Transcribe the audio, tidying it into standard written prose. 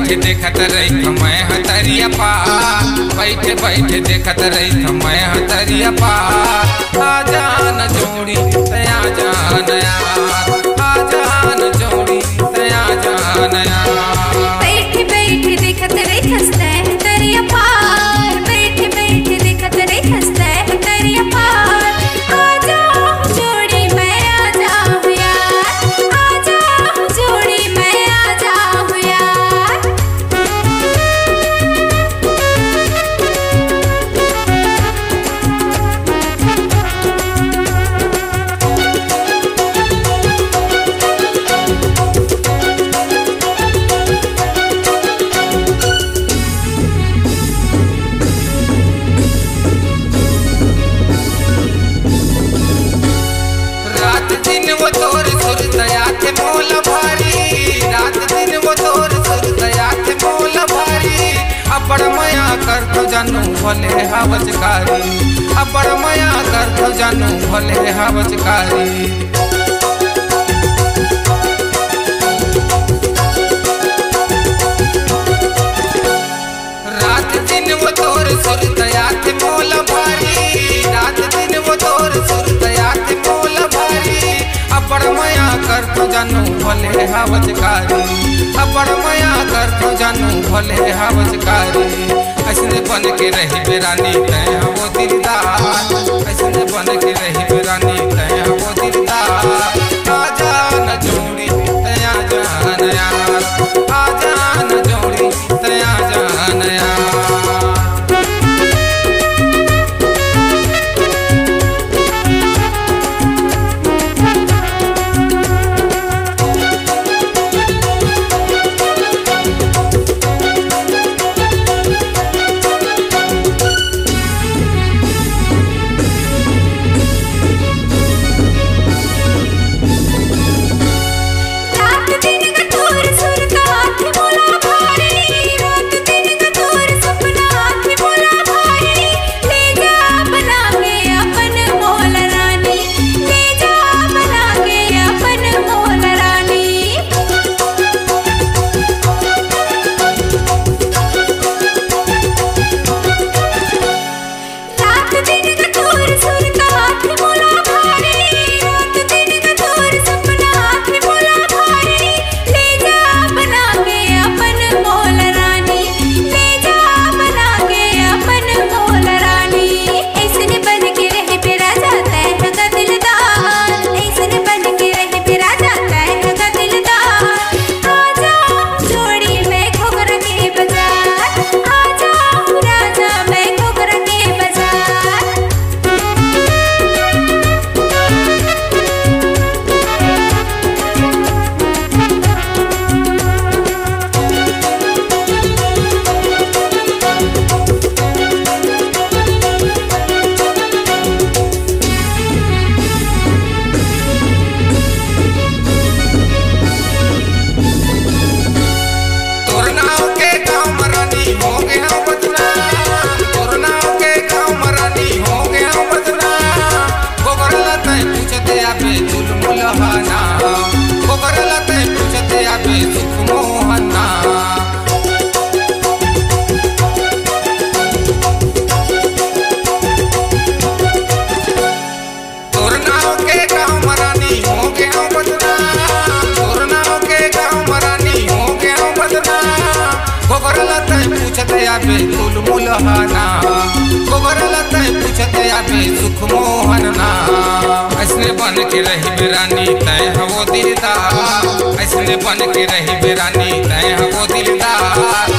बैठे देखत रही मैं हतरिया पार, बैठे बैठे देखत रही मैं हतरिया पार। आ जान जोड़ी तया जान यार, आ जान जोड़ी तया जान यार। बैठे बैठे देखत रही हंसते हतरिया पार, बैठे बैठे देखत रही हंसते हतरिया पार। आ जाओ जोड़ी मैं आ जाऊं यार, आ जाओ जोड़ी मैं आ जाऊं यार। रात दिन वो तोर सुर दया के मोल भारी, रात दिन वो तोर सुर दया के मोल भारी। अबड़ मया कर तो जानू भले हवचकारी, अबड़ मया कर तो जानू भले हवचकारी। रात दिन वो तोर सुर दया के मोल भारी, रात दिन वो तोर सुर दया के मोल भारी। अबड़ मया कर तो जानू भले हवचकारी, अबड़ मया कर तो जानू भले हवचकारी। ऐसने बन के रही बेरानी तय वो दिलदार, ऐसने बन के रही बेरानी तय वो दिलदार। आ जान जोड़ी तया जान यार, आ जान जोड़ी तया जान यार। रात दिन का तोर सुर का हाथ मोला भारी, रात दिन का तोर सपना हाथ मोला भारी। ले जा बना के अपन मोल रानी, ले जा बना के अपन मोल रानी। रात दिन का तोर सुर का हाथ मोला भारी, रात दिन का तोर सपना हाथ मोला भारी। ले जा बना के अपन मोल रानी, ले जा बना के अपन मोल रानी। ऐसने बन के रहे मेरा जाता है का दिलदार, ऐसने बन के रहे मेरा जाता है का दिलदार। आ जाओ जोड़ी मैं घोघरा के बाजार, आ जाओ राजा मैं घोघरा के बाजार। तोर नाव के गाँव मरानी हो गया बदनाम, तोर नाव के गाँव मरानी हो गया बदनाम। गोबरला तय पूछते आबे चुलमुल हाना, गोबरला तय पूछते आबे सुख मोहना। तोर नाव के गाँव मरानी हो गया बदनाम, तोर नाव के गाँव मरानी हो गया बदनाम। गोबरला तय पूछते आबे चुलमुल हाना, गोबरला तय पूछते आबे सुख मोहना। ऐसने बन के रही बेरानी तय वो दिलदार, ऐसने बन के रही बेरानी तय वो दिलदार।